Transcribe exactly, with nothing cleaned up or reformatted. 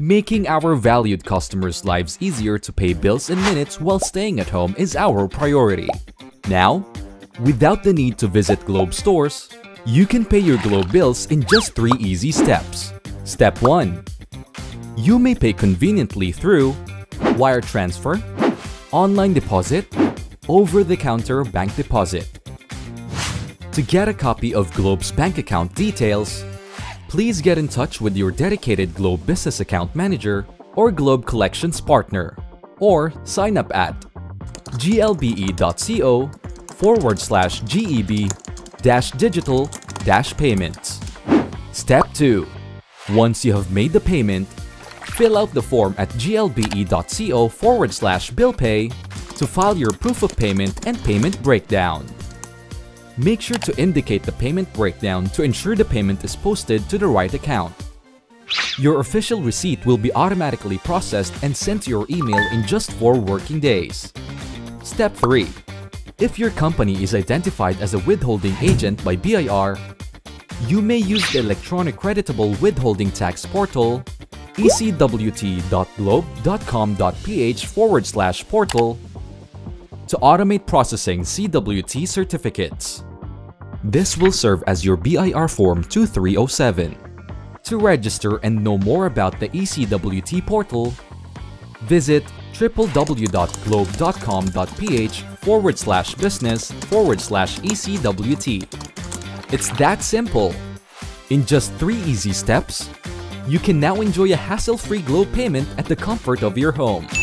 Making our valued customers' lives easier to pay bills in minutes while staying at home is our priority. Now, without the need to visit Globe stores, you can pay your Globe bills in just three easy steps. Step one. You may pay conveniently through wire transfer, online deposit, over-the-counter bank deposit. To get a copy of Globe's bank account details, please get in touch with your dedicated Globe Business Account Manager or Globe Collections Partner, or sign up at glbe.co forward slash geb dash digital dash payments. Step two. Once you have made the payment, fill out the form at glbe.co forward slash bill pay to file your proof of payment and payment breakdown. Make sure to indicate the payment breakdown to ensure the payment is posted to the right account. Your official receipt will be automatically processed and sent to your email in just four working days. Step three. If your company is identified as a withholding agent by B I R, you may use the electronic creditable withholding tax portal e c w t dot globe dot com dot p h forward slash portal to automate processing C W T certificates. This will serve as your B I R Form two three zero seven. To register and know more about the E C W T portal, visit w w w dot globe dot com dot p h forward slash business forward slash E C W T. It's that simple. In just three easy steps, you can now enjoy a hassle-free Globe payment at the comfort of your home.